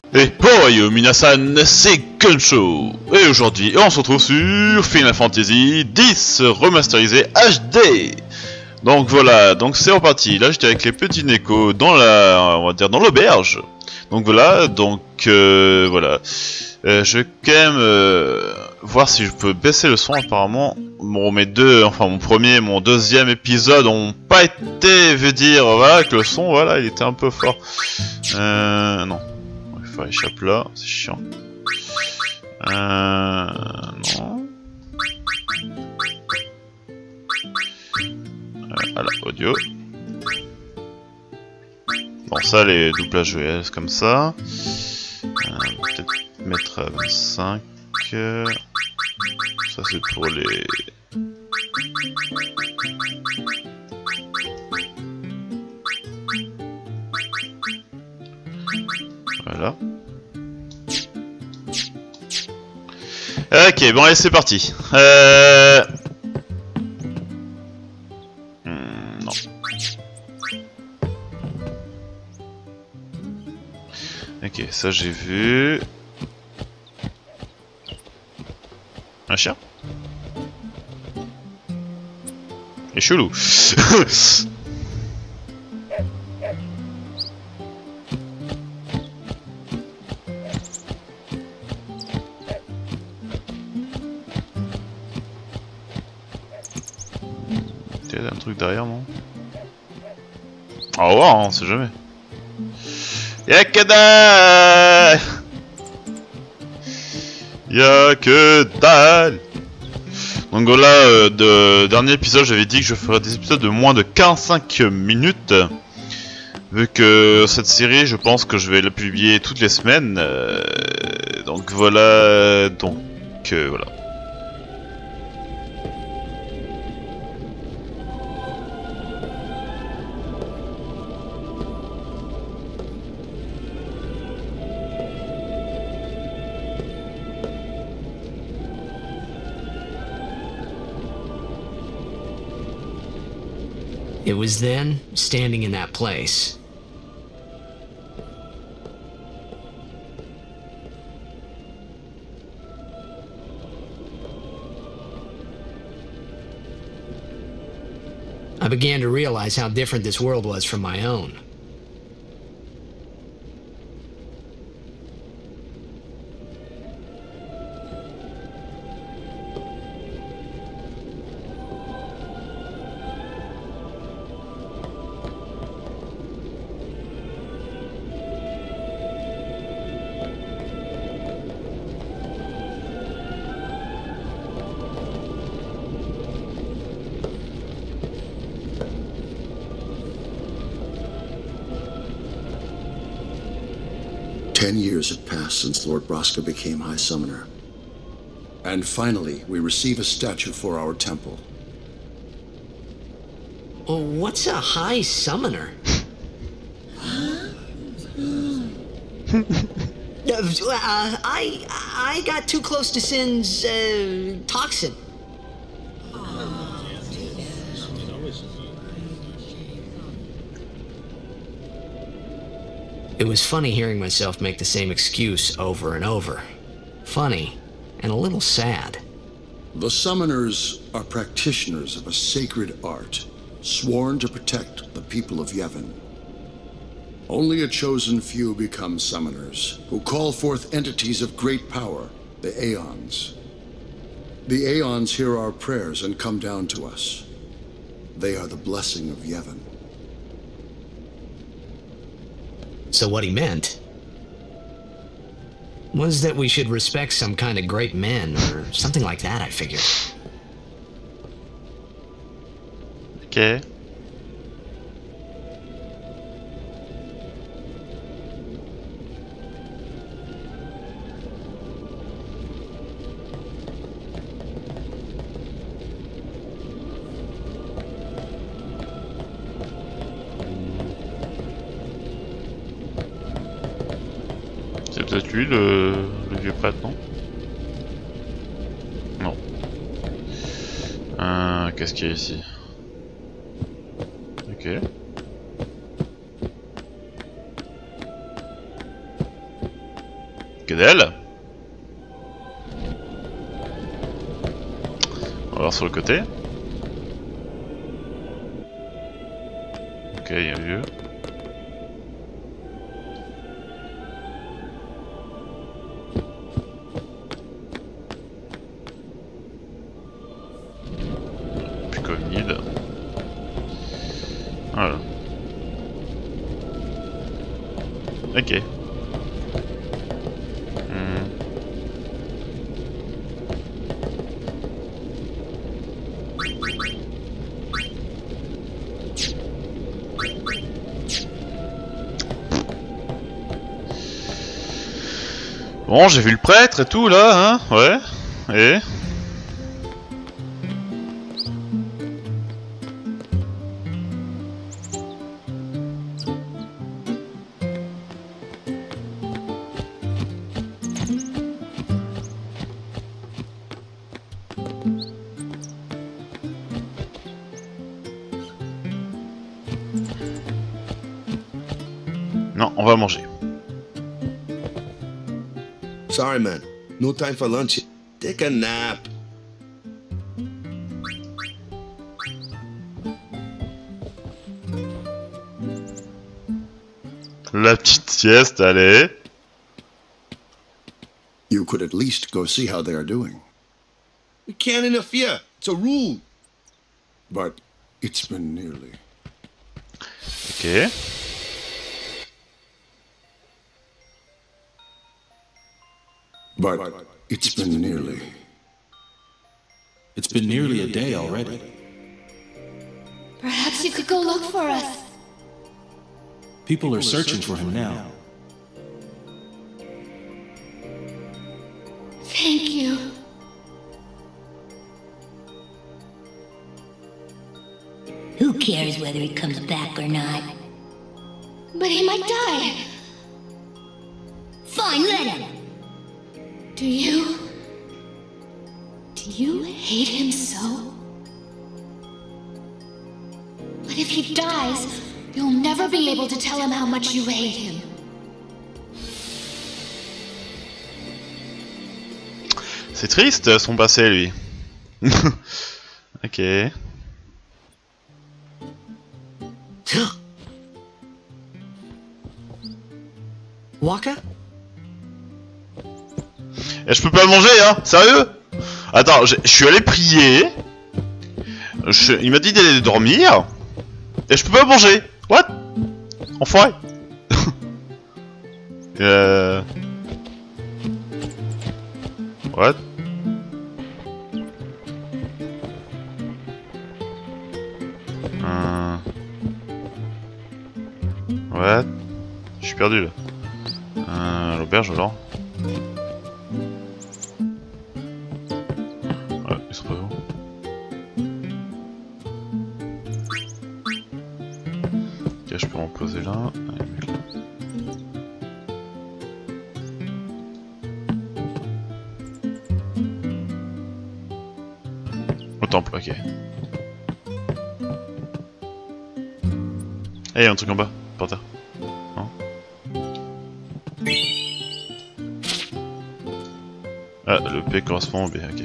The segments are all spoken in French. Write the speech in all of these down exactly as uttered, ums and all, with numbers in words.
Et oh yo minasan, c'est Gunshow. Et aujourd'hui, on se retrouve sur Final Fantasy dix remasterisé H D. Donc voilà, donc c'est reparti. Là j'étais avec les petits Neko dans la, on va dire dans l'auberge. Donc voilà, donc euh, voilà. Euh, je vais quand même euh, voir si je peux baisser le son. Apparemment, bon, mes deux, enfin mon premier et mon deuxième épisode ont pas été, veut dire, voilà, que le son, voilà, il était un peu fort. Euh, non. Il faut échapper là, c'est chiant. Euh... Non. Euh, voilà, audio. Bon, ça, les doublages V S comme ça. Euh, peut-être mettre à vingt-cinq. Ça, c'est pour les... Voilà. Ok, bon allez c'est parti. Euh... Hmm, non. Ok, ça j'ai vu. Un chien? Il est chelou. Il y a un truc derrière, non? Ah ouais, on sait jamais. Y'a que dalle. Y'a que dalle. Donc voilà, euh, de dernier épisode, j'avais dit que je ferais des épisodes de moins de quarante-cinq minutes. Vu que cette série, je pense que je vais la publier toutes les semaines. Euh, donc voilà, donc euh, voilà. It was then, standing in that place. I began to realize how different this world was from my own. Ten years have passed since Lord Braska became High Summoner. And finally, we receive a statue for our temple. Oh, what's a High Summoner? uh, I I got too close to Sin's uh, toxin. It was funny hearing myself make the same excuse over and over. Funny, and a little sad. The Summoners are practitioners of a sacred art, sworn to protect the people of Yevon. Only a chosen few become Summoners, who call forth entities of great power, the Aeons. The Aeons hear our prayers and come down to us. They are the blessing of Yevon. So what he meant was that we should respect some kind of great men, or something like that, I figured. Ok. C'est peut-être lui le, le vieux prêtre, non? Non. Euh, Qu'est-ce qu'il y a ici? Ok. Que dalle. On va voir sur le côté. Ok, il y a un vieux. Puis Covid. Voilà. Ok. Hmm. Bon, j'ai vu le prêtre et tout là, hein, ouais. Et non, on va manger. Sorry, man. No time for lunch. Take a nap. La petite sieste, allez. You could at least go see how they are doing. We can't interfere. It's a rule. But it's been nearly. Ok. But it's been nearly. It's been nearly a day already. Perhaps you could go look for us. People are searching for him now. Thank you. Who cares whether he comes back or not? But he might die. Fine, let him. Do you... Do you hate him so? But if he dies, you'll never be able to tell him how much you hate him. C'est triste son passé, lui. Ok. Waka? Et je peux pas manger, hein? Sérieux? Attends, je suis allé prier. Je, il m'a dit d'aller dormir. Et je peux pas manger. What? Enfoiré. euh... What? Euh... What? Je suis perdu là. Euh, l'auberge alors. Ouais, il se trouve où? Ok, je peux m'en poser là. Allez, mec, là. Au temple, ok. Eh, hey, y'a un truc en bas, par terre. Non? Ah, le P correspond au B, ok.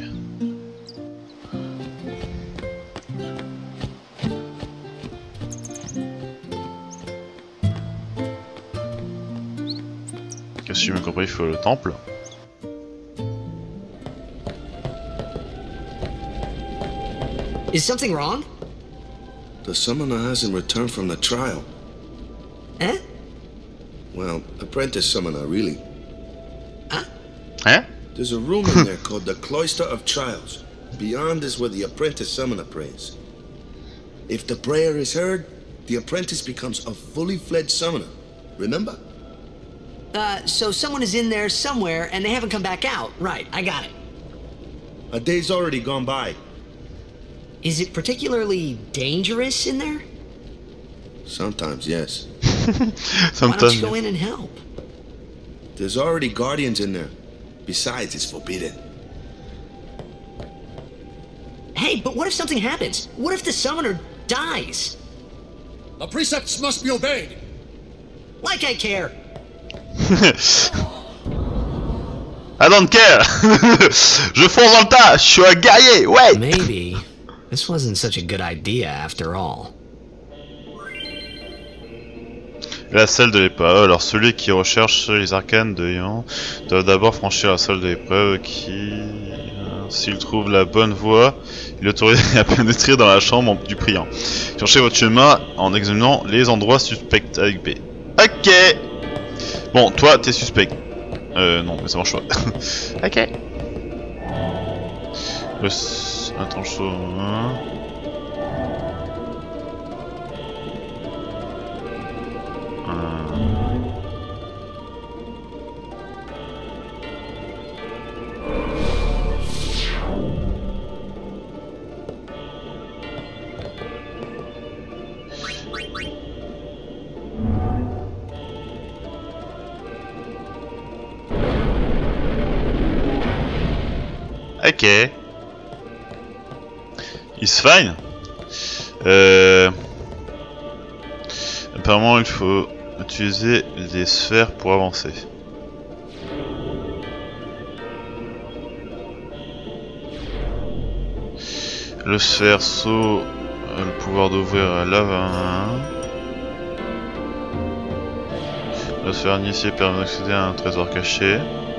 Qu'est-ce que j'ai bien compris, il faut le temple. Is something wrong? The summoner hasn't returned from the trial. Eh? Well, apprentice summoner, really. Hein? There's a room in there called the Cloister of Trials. Beyond is where the apprentice summoner prays. If the prayer is heard, the apprentice becomes a fully fledged summoner. Remember? Uh, so someone is in there somewhere and they haven't come back out. Right, I got it. A day's already gone by. Is it particularly dangerous in there? Sometimes, yes. Why Sometimes. don't you go in and help? There's already guardians in there. Besides, it's forbidden. Hey, but what if something happens? What if the summoner dies? The precepts must be obeyed. Like I care. I don't care. Je fonce dans le tas, je suis un guerrier, ouais. Maybe this wasn't such a good idea after all. La salle de l'épreuve. Alors celui qui recherche les arcanes de Yan doit d'abord franchir la salle de l'épreuve qui... S'il trouve la bonne voie, il est autorisé à pénétrer dans la chambre du priant. Cherchez votre chemin en examinant les endroits suspects avec B. Ok. Bon, toi, t'es suspect. Euh, non, mais ça marche pas. Ok. Le... Attends, je... Ok. It's fine. Euh... Apparemment, il faut utiliser les sphères pour avancer. Le sphère saut a le pouvoir d'ouvrir la lave. Le sphère initié permet d'accéder à un trésor caché.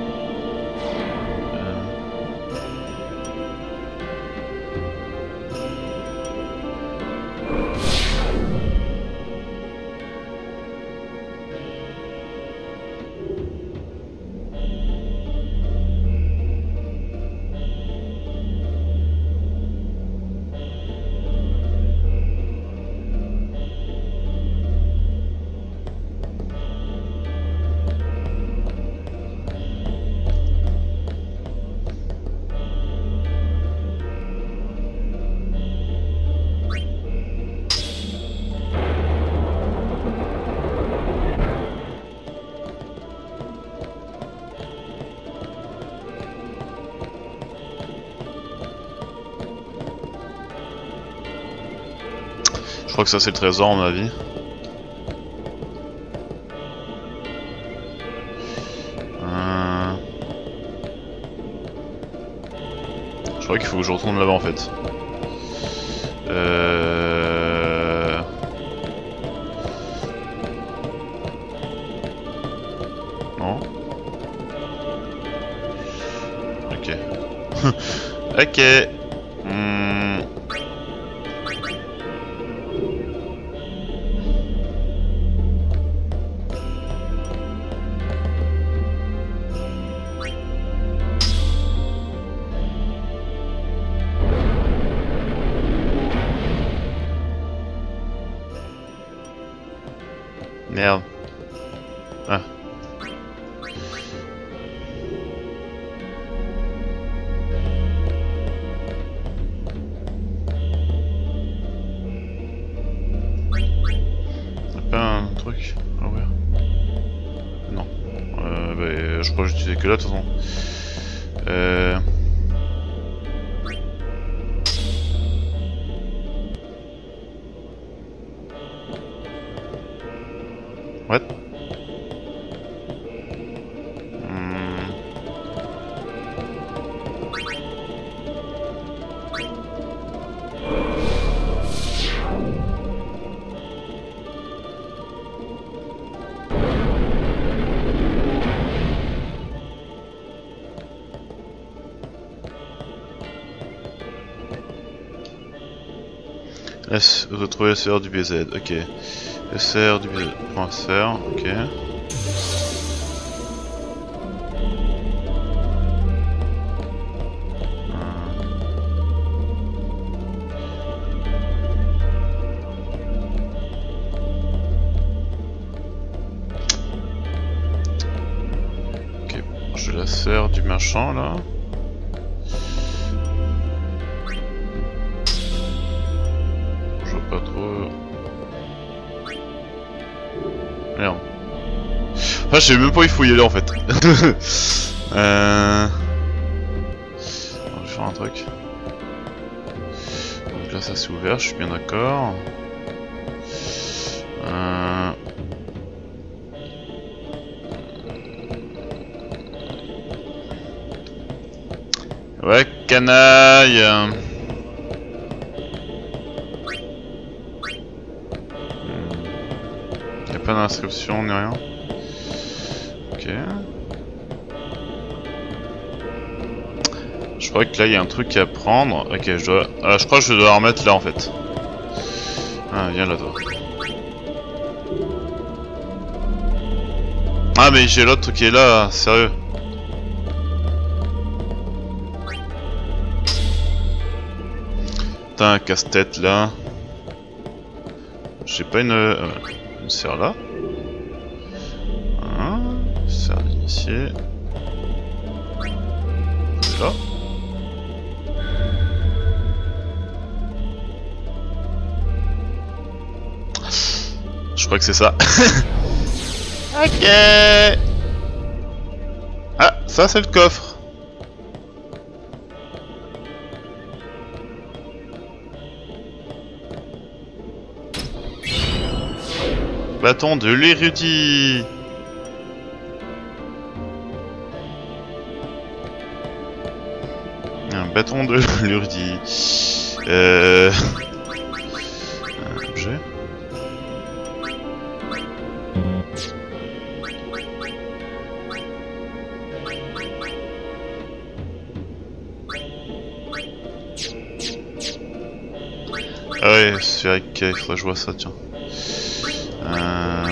Je crois que ça c'est le trésor à mon avis. Euh... Je crois qu'il faut que je retourne là-bas en fait. Euh... Non. Ok. Ok. Hmm. Merde. Ah. Y'a pas un truc à ouvrir? Non. Euh, bah, je crois que j'utilisais que là de toute façon. Euh... What? Hmm. Laisse retrouver la sphère du B Z, ok. La sphère du B Z, point sphère, ok. Ok, je la sphère du marchand là. Pas trop. Merde. Ah, je sais même pas où il faut y aller en fait. euh... On va faire un truc. Donc là, ça c'est ouvert, je suis bien d'accord. Euh... Ouais, canaille. Y'a pas d'inscription ni rien. Ok. Je crois que là il y a un truc à prendre. Ok, je dois. Ah, je crois que je dois la remettre là en fait. Ah, viens là toi. Ah, mais j'ai l'autre qui est là, sérieux. T'as un casse-tête là. J'ai pas une, euh, une serre là. Hein, serre d'initié. Là. Je crois que c'est ça. Ok. Ah, ça c'est le coffre. Bâton de l'érudit. Un bâton de l'érudit. Euh... Un objet. Ah ouais, c'est vrai qu'il faudrait que je vois ça, tiens. Euh...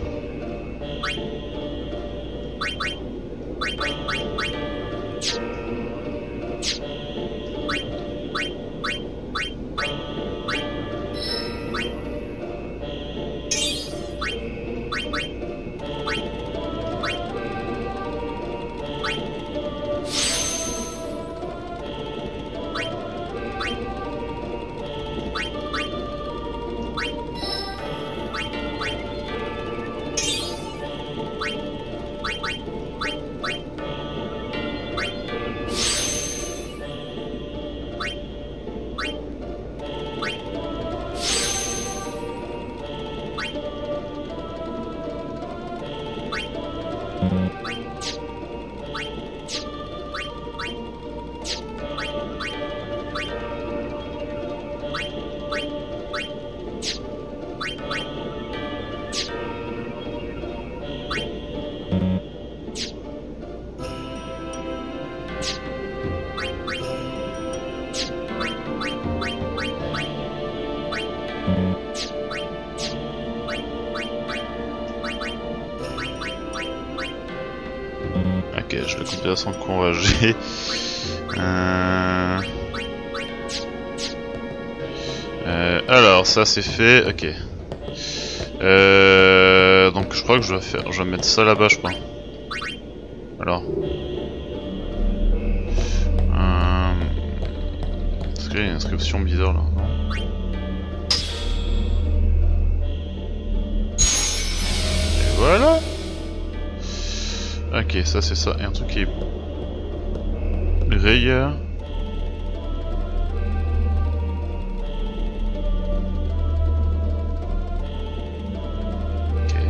Ok, je le coupe à son encouragé. Euh... Euh, alors, ça c'est fait, ok. Euh, donc je crois que je vais faire, je vais mettre ça là-bas, je crois. Alors. Euh... Est-ce qu'il y a une inscription bizarre là? Non. Et voilà. Ok, ça c'est ça. Et un truc qui est rayeur. Ok.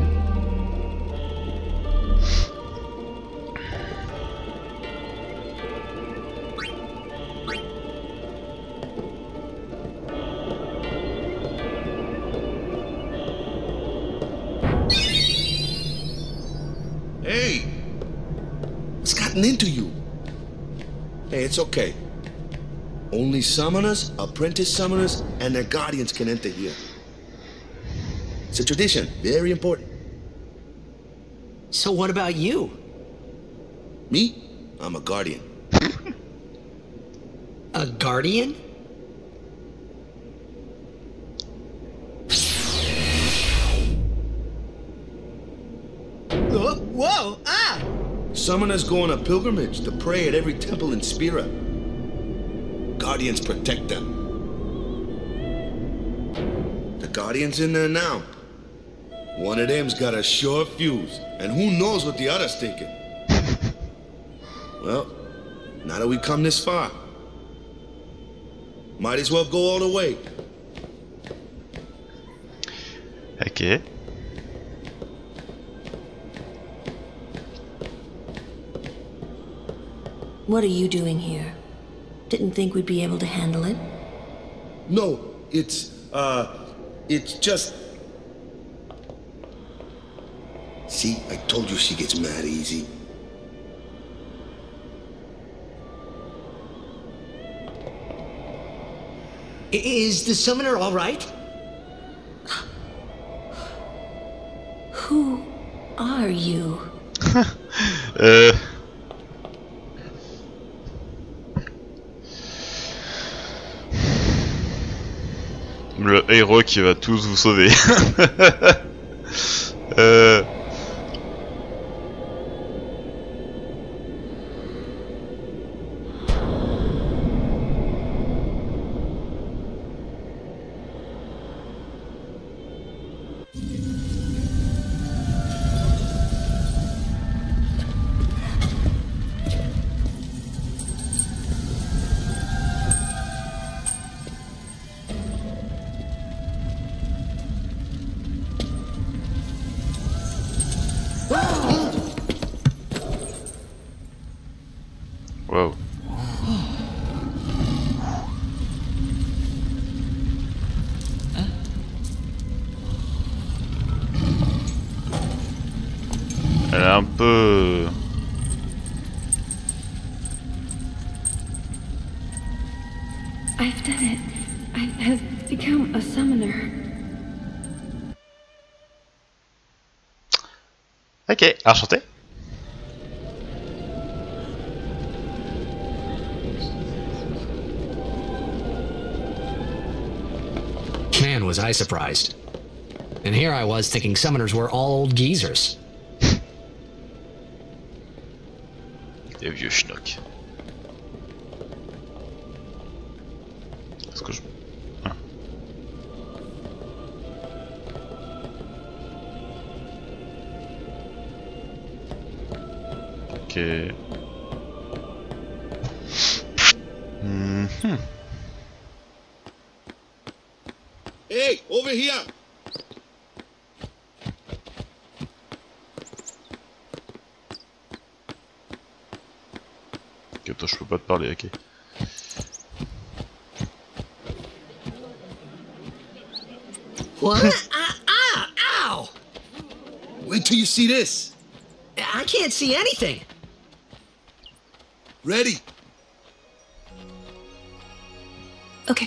Hey! What's gotten into you? Hey, it's okay. Only summoners, apprentice summoners, and their guardians can enter here. It's a tradition, very important. So what about you? Me? I'm a guardian. A guardian? Oh, whoa! Ah! Summoners go on a pilgrimage to pray at every temple in Spira. Guardians protect them. The Guardian's in there now. One of them's got a sure fuse, and who knows what the other's thinking. Well, now that we've come this far, might as well go all the way. Ok. What are you doing here? Didn't think we'd be able to handle it. No, it's, uh, it's just... See, I told you she gets mad easy. Is the summoner all right? Who are you? euh... Le héros qui va tous vous sauver. euh... Wow. Elle est un peu... I've done it. I have become a summoner. Ok, enchanté. Man, was I surprised. And here I was thinking summoners were all old geezers. Des vieux schnocks. Est-ce que je... Ah. Ok. Mm-hmm. Hey, over here! Ok, attends, je peux pas te parler, ok. What? Ah, ah, ow! Wait till you see this. I can't see anything. Ready? Okay.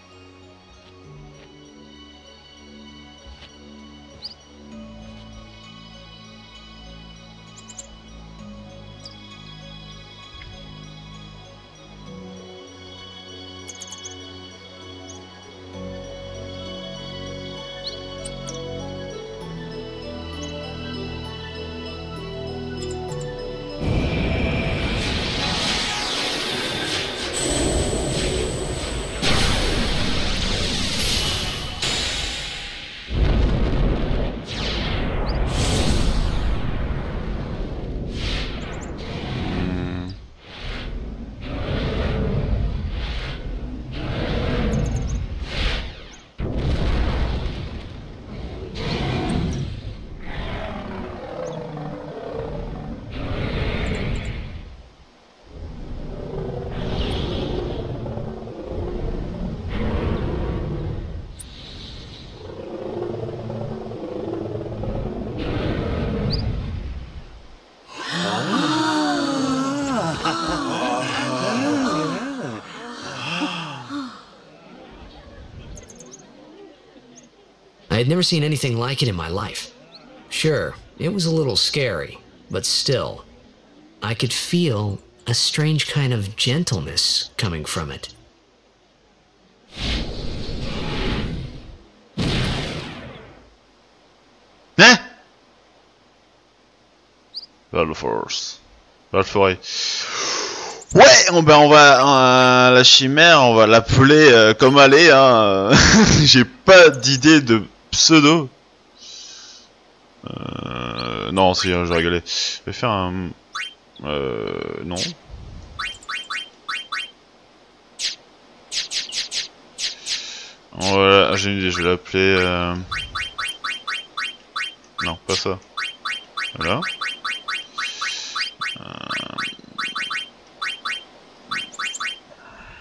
I had never seen anything like it in my life. Sure, it was a little scary, but still, I could feel a strange kind of gentleness coming from it. Hein? Valforce. Valforêt. Ouais, on, ben on va euh, la chimère, on va l'appeler euh, comme elle est. Hein. J'ai pas d'idée de pseudo. Euh, non, si, je vais rigoler. Je vais faire un. Euh, non. Voilà, j'ai une idée. Je vais l'appeler. Euh... Non, pas ça. Voilà. Euh...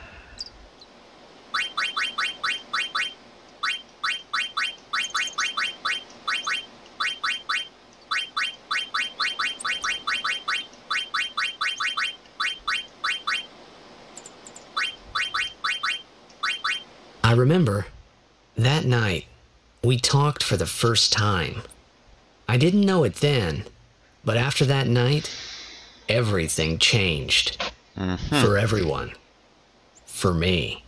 I remember that night we talked for the first time. I didn't know it then, but after that night, everything changed. Mm-hmm. For everyone. For me.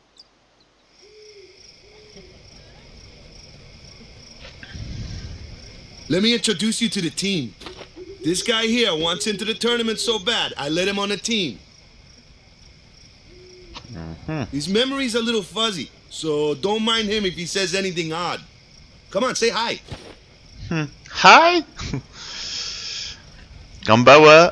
Let me introduce you to the team. This guy here wants into the tournament so bad, I let him on the team. Mm-hmm. His memory's a little fuzzy, so don't mind him if he says anything odd. Come on, say hi. Hmm. Hi? Gambawa.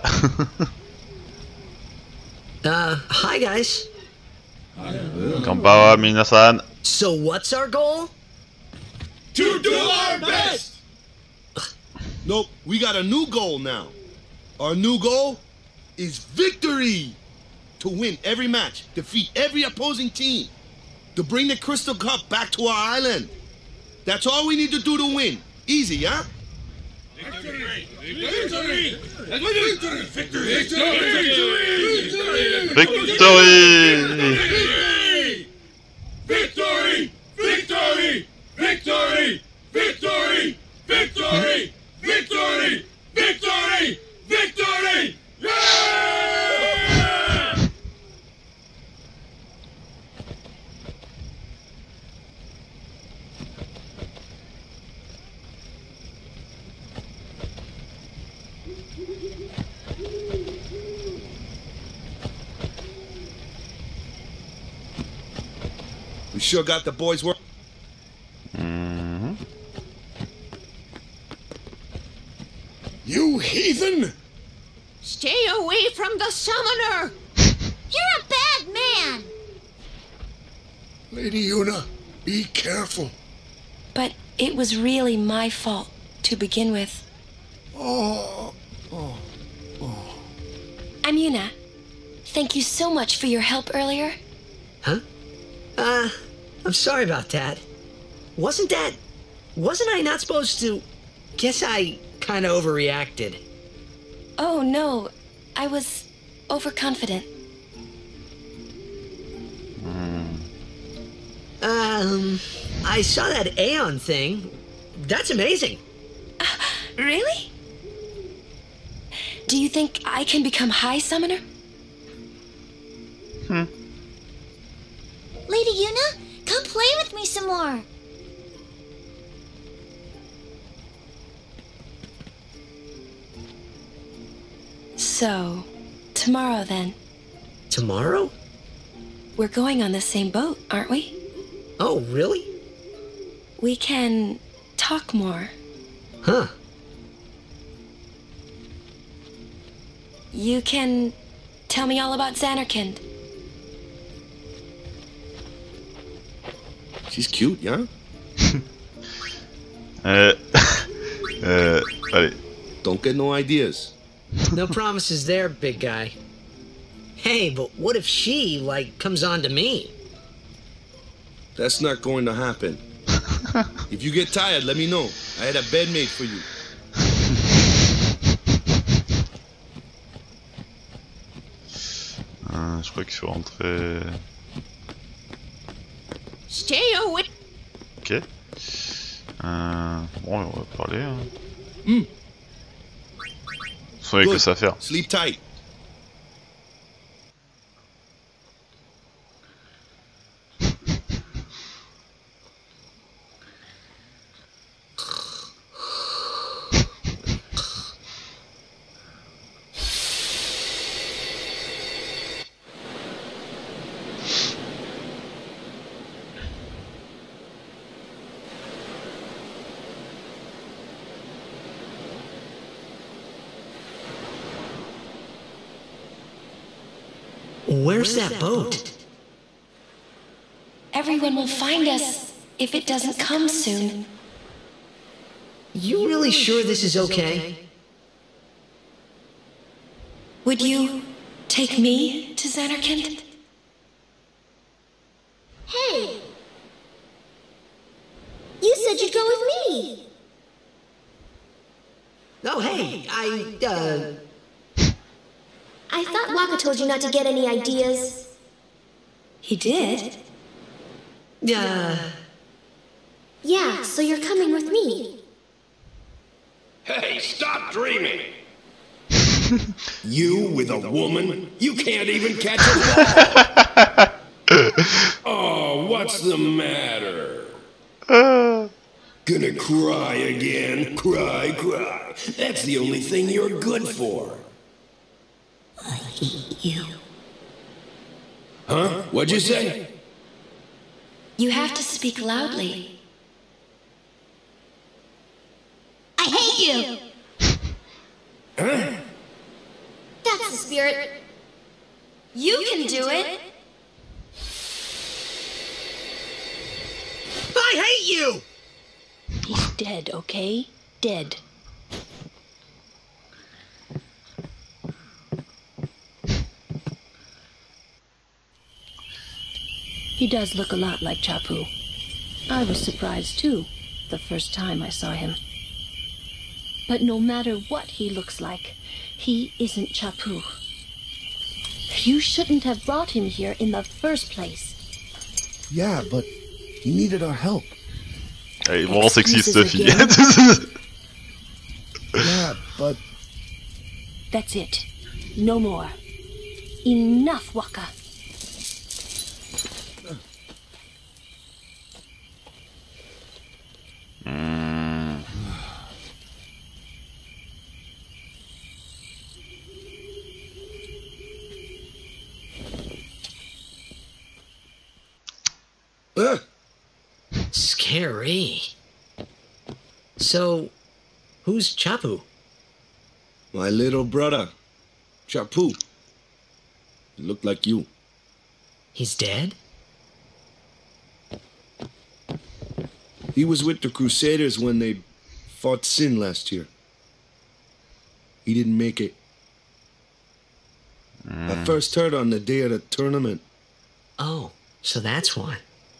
uh, hi guys. Gambawa, minasan. So what's our goal? To do our best! Nope, we got a new goal now. Our new goal is victory! To win every match, defeat every opposing team, to bring the Crystal Cup back to our island. That's all we need to do to win. Easy, huh? Victory! Victory! Victory! Victory! Victory! Victory! Victory! Victory! Victory! Victory! Victory! Victory! Victory! Yeah! We sure got the boys work. Mm-hmm. You heathen! Stay away from the summoner! You're a bad man! Lady Yuna, be careful. But it was really my fault to begin with. Oh, oh, oh. I'm Yuna. Thank you so much for your help earlier. Huh? Uh, I'm sorry about that. Wasn't that... Wasn't I not supposed to... Guess I kind of overreacted. Oh, no. I was overconfident. Mm. Um, I saw that Aeon thing. That's amazing. Uh, really? Do you think I can become High Summoner? Hmm. Lady Yuna, come play with me some more. So, tomorrow then. Tomorrow? We're going on the same boat, aren't we? Oh, really? We can talk more. Huh. You can tell me all about Zanarkand. She's cute, yeah? euh... euh... Allez. Don't get no ideas. No promises there, big guy. Hey, but what if she, like, comes on to me? That's not going to happen. If you get tired, let me know. I had a bed made for you. Euh, je crois qu'il faut rentrer... Stay away. Ok. Euh... Bon, on va parler. Hein. Mm. Vous savez que ça à faire. Sleep tight. Where's that boat? Everyone will find us if it doesn't come soon. You really sure this is okay? Would you take me to Zanarkand? Hey! You said you'd go with me! Oh, hey, I, uh... I thought Waka told you not to get any ideas. He did? Yeah. Yeah, so you're coming with me. Hey, stop dreaming! You with a woman? You can't even catch a ball! Oh, what's the matter? Uh. Gonna cry again? Cry, cry. That's the only thing you're good for. I hate you. Huh? What'd you say? You have to speak loudly. I hate you! Huh? That's the spirit. You can do it. I hate you! He's dead, okay? Dead. He does look a lot like Chapu. I was surprised too, the first time I saw him. But no matter what he looks like, he isn't Chapu. You shouldn't have brought him here in the first place. Yeah, but he needed our help. Elle est vraiment sexiste, cette fille. Yeah, but... That's it. No more. Enough, Waka. Mm. Uh. Scary. So, who's Chapu? My little brother, Chapu. He looked like you. He's dead? He was with the Crusaders when they fought Sin last year. He didn't make it. Mm. I first heard on the day of the tournament. Oh, so that's why.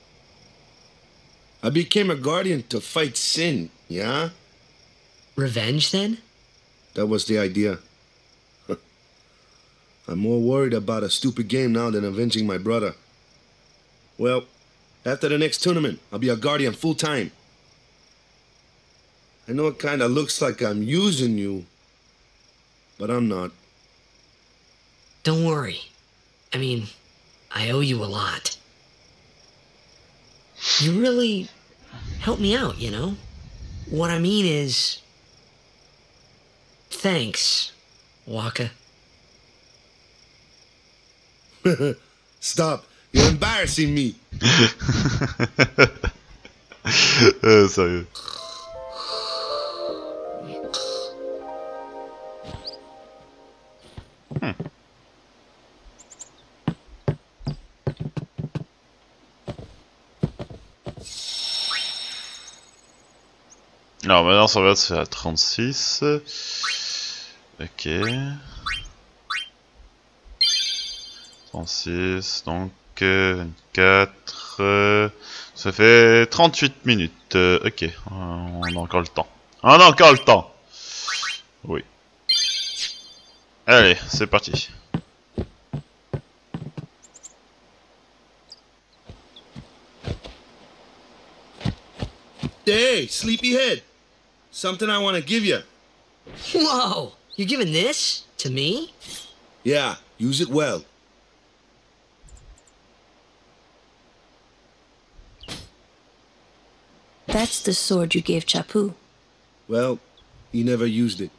I became a guardian to fight Sin, yeah? Revenge, then? That was the idea. I'm more worried about a stupid game now than avenging my brother. Well, after the next tournament, I'll be a guardian full-time. I know it kinda looks like I'm using you, but I'm not. Don't worry. I mean, I owe you a lot. You really helped me out, you know? What I mean is... Thanks, Waka. Stop. You're embarrassing me. euh, sérieux. Hmm. Alors maintenant ça va être à trente-six. Ok. trente-six, donc vingt-quatre. Euh, ça fait trente-huit minutes. Euh, ok, on a encore le temps. On a encore le temps. Oui. Allez, c'est parti. Hey, sleepyhead. Something I want to give you. Whoa! You're giving this to me? Yeah, use it well. That's the sword you gave Chapu. Well, he never used it.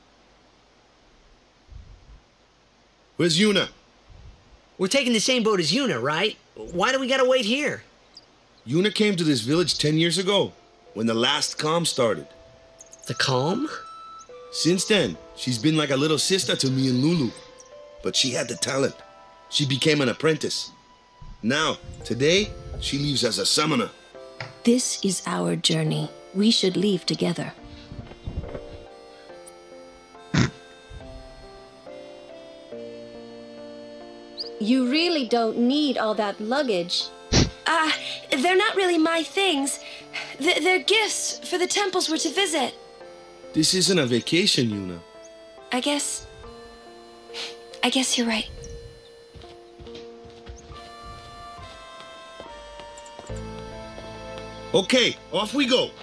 Where's Yuna? We're taking the same boat as Yuna, right? Why do we gotta wait here? Yuna came to this village ten years ago, when the last calm started. The calm? Since then, she's been like a little sister to me and Lulu. But she had the talent. She became an apprentice. Now, today, she leaves as a summoner. This is our journey. We should leave together. You really don't need all that luggage. Ah, uh, they're not really my things. Th they're gifts for the temples we're to visit. This isn't a vacation, Yuna. I guess... I guess you're right. Okay, off we go.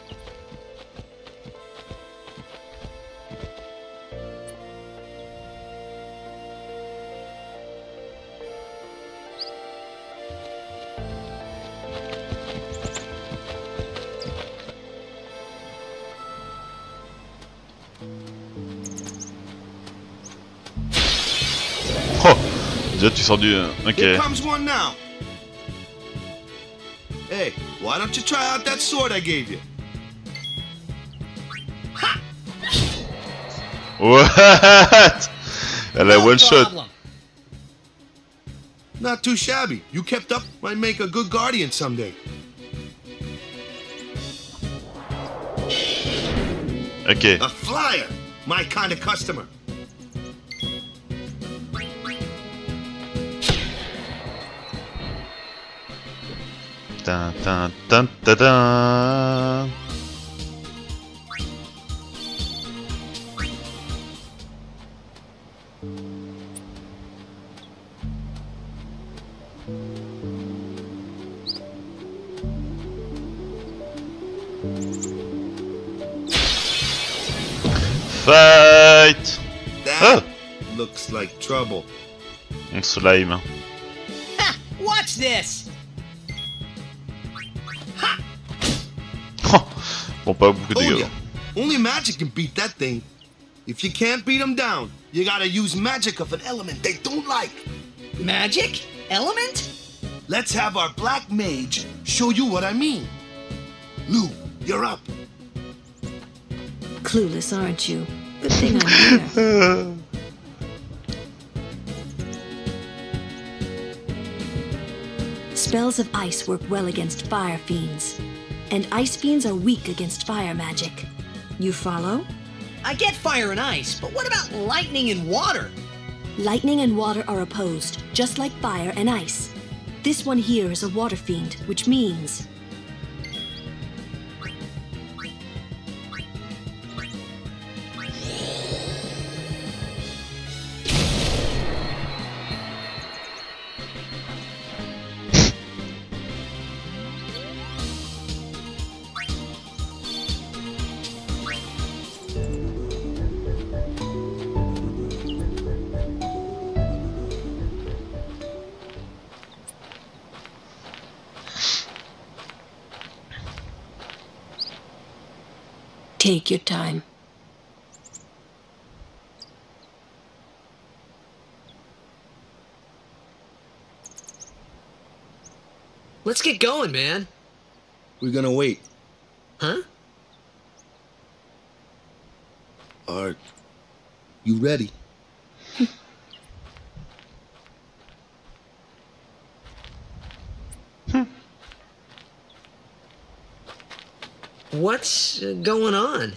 Oh, déjà tu sors du... Ok. Here comes one now. Hey, why don't you try out that sword I gave you? What? Elle a one shot. Not too shabby. You kept up, might make a good guardian someday. Ok. A flyer, my kind of customer. Dun, dun, dun, dun, dun. Fight! That oh. looks like trouble. Un slime. Ha! Watch this! Bon, pas beaucoup de Oh, dégâts. yeah. Only magic can beat that thing. If you can't beat them down, you gotta use magic of an element they don't like. Magic? Element? Let's have our black mage show you what I mean. Lou, you're up. Clueless, aren't you? Good thing I'm here. Spells of ice work well against fire fiends, and ice fiends are weak against fire magic. You follow? I get fire and ice, but what about lightning and water? Lightning and water are opposed, just like fire and ice. This one here is a water fiend, which means... Take your time. Let's get going, man. We're gonna wait. Huh? Are you ready? What's uh, going on?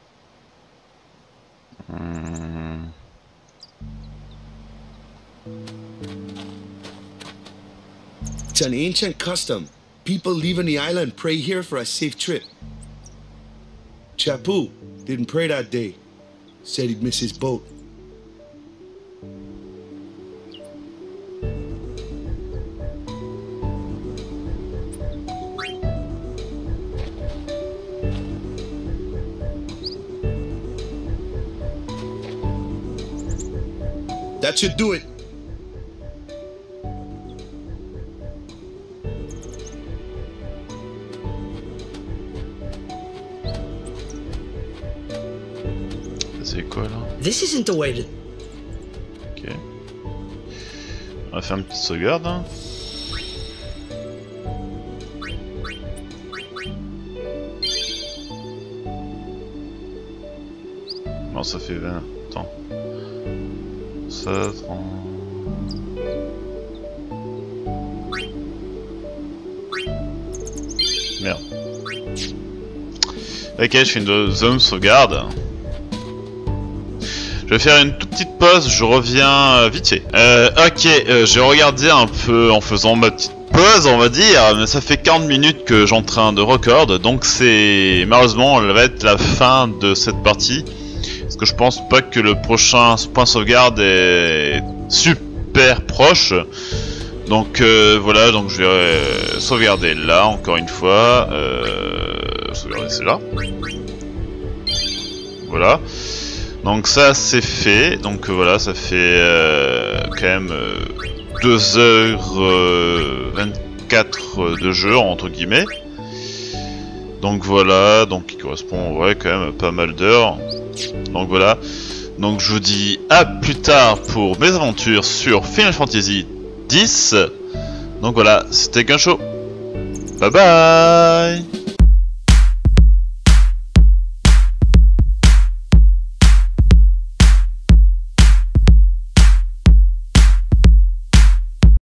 Mm. It's an ancient custom. People leaving the island pray here for a safe trip. Chappu didn't pray that day. Said he'd miss his boat. That should do it. C'est quoi là? This isn't the way to... Ok. On va faire une petite sauvegarde. Hein. Bon, ça fait vingt. Attends. Ça, trente... Merde. Ok, je fais une deuxième sauvegarde. Je vais faire une toute petite pause, je reviens euh, vite fait. Euh, ok, euh, j'ai regardé un peu en faisant ma petite pause, on va dire, mais ça fait quarante minutes que j'en train de record, donc c'est malheureusement, elle va être la fin de cette partie. Parce que je pense pas que le prochain point sauvegarde est super proche. Donc euh, voilà, donc je vais euh, sauvegarder là encore une fois. Euh, sauvegarder celle-là. Voilà. Donc ça c'est fait. Donc euh, voilà, ça fait euh, quand même euh, deux heures vingt-quatre de jeu entre guillemets. Donc voilà, donc qui correspond ouais quand même à pas mal d'heures. Donc voilà. Donc je vous dis à plus tard pour mes aventures sur Final Fantasy dix. Donc voilà, c'était Gunshow. Bye bye.